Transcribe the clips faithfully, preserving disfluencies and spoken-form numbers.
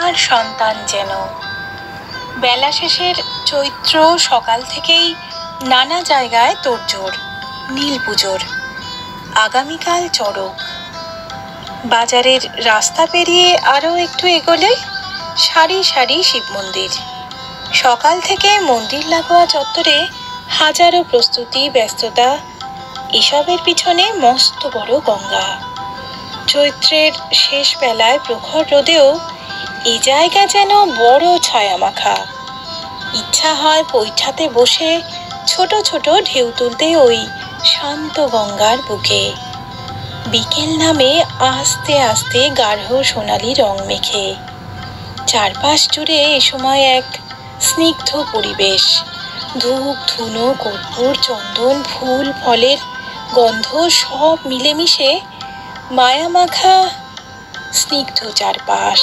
আর সন্তান যেন। বেলা শেষের চৈত্র সকাল থেকেই নানা জায়গায় তোড়জোড় নীল পুজোর। আগামীকাল চড়ক। বাজারের রাস্তা পেরিয়ে আরও একটু এগোলে সারি সারি শিব মন্দির। সকাল থেকে মন্দির লাগোয়া চত্বরে হাজারো প্রস্তুতি, ব্যস্ততা। এসবের পিছনে মস্ত বড় গঙ্গা। চৈত্রের শেষ বেলায় প্রখর রোদেও এই জায়গা যেন বড় ছায়া মাখা। ইচ্ছা হয় পৈঠাতে বসে ছোট ছোট ঢেউ তুলতে ওই শান্ত গঙ্গার বুকে। বিকেল নামে আস্তে আস্তে গাঢ় সোনালি রং মেখে। চারপাশ জুড়ে এ সময় এক স্নিগ্ধ পরিবেশ। ধূপ, ধুনো, কর্পূর, চন্দন, ফুল, ফলের গন্ধ সব মিলেমিশে মায়ামাখা স্নিগ্ধ চারপাশ।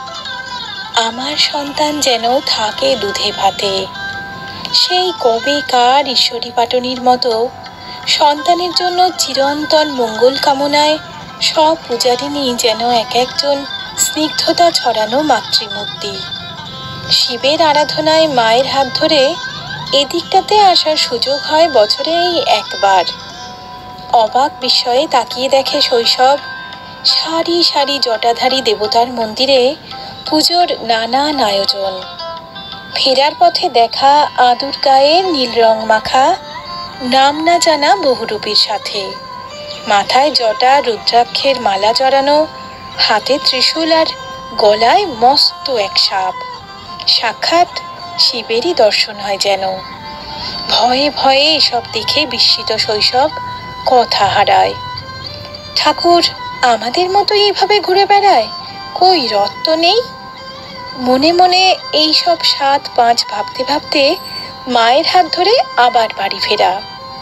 আমার সন্তান যেন থাকে দুধে ভাতে। সেই কবেকার ঈশ্বরী পাটনির মতো সন্তানের জন্য চিরন্তন মঙ্গল কামনায় সব পূজারিনী যেন এক একজন স্নিগ্ধতা ছড়ানো মাতৃমূর্তি। শিবের আরাধনায় মায়ের হাত ধরে এদিকটাতে আসার সুযোগ হয় বছরে এই একবার। অবাক বিস্ময়ে তাকিয়ে দেখে শৈশব সারি সারি জটাধারী দেবতার মন্দিরে পুজোর নানান আয়োজন। ফেরার পথে দেখা আদুর গায়ের নীল রং মাখা নাম না জানা বহুরূপীর সাথে। মাথায় জটা, রুদ্রাক্ষের মালা জড়ানো, হাতে ত্রিশূল আর গলায় মস্ত এক সাপ। সাক্ষাৎ শিবেরই দর্শন হয় যেন। ভয়ে ভয়ে এসব দেখে বিস্মিত শৈশব কথা হারায়। ঠাকুর আমাদের মতোই এইভাবে ঘুরে বেড়ায়, কই রথ তো নেই। মনে মনে এই সব সাত পাঁচ ভাবতে ভাবতে মায়ের হাত ধরে আবার বাড়ি ফেরা।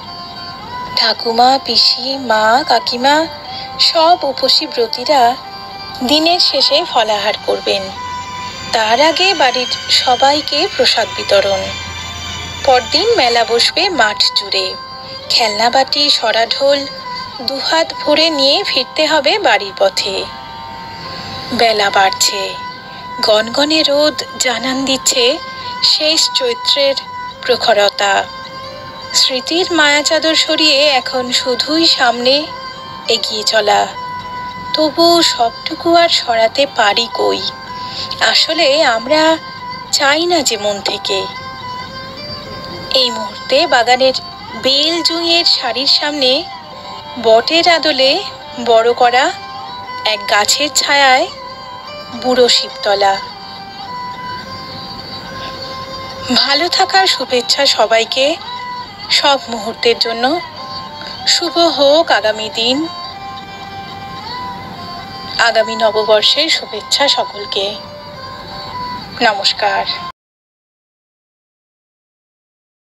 ঠাকুমা, পিসি, মা, কাকিমা সব উপসী ব্রতীরা দিনের শেষে ফলাহার করবেন। তার আগে বাড়ির সবাইকে প্রসাদ বিতরণ। পরদিন মেলা বসবে মাঠ জুড়ে। খেলনাবাটি, সরাঢোল দুহাত ভরে নিয়ে ফিরতে হবে বাড়ির পথে। বেলা বাড়ছে। গনগনে রোদ জানান দিচ্ছে শেষ চৈত্রের প্রখরতা। স্মৃতির মায়াচাদর সরিয়ে এখন শুধুই সামনে এগিয়ে চলা। তবু সবটুকু আর সরাতে পারি কই। আসলে আমরা চাই না যে মন থেকে। এই মুহূর্তে বাগানের বেল জুঁইয়ের সারির সামনে বটের আদলে বড় করা এক গাছের ছায়ায় বুড়ো শিবতলা। ভালো থাকার শুভেচ্ছা সবাইকে, সব মুহূর্তের জন্য। শুভ হোক আগামী দিন, আগামী নববর্ষের শুভেচ্ছা সকলকে। নমস্কার।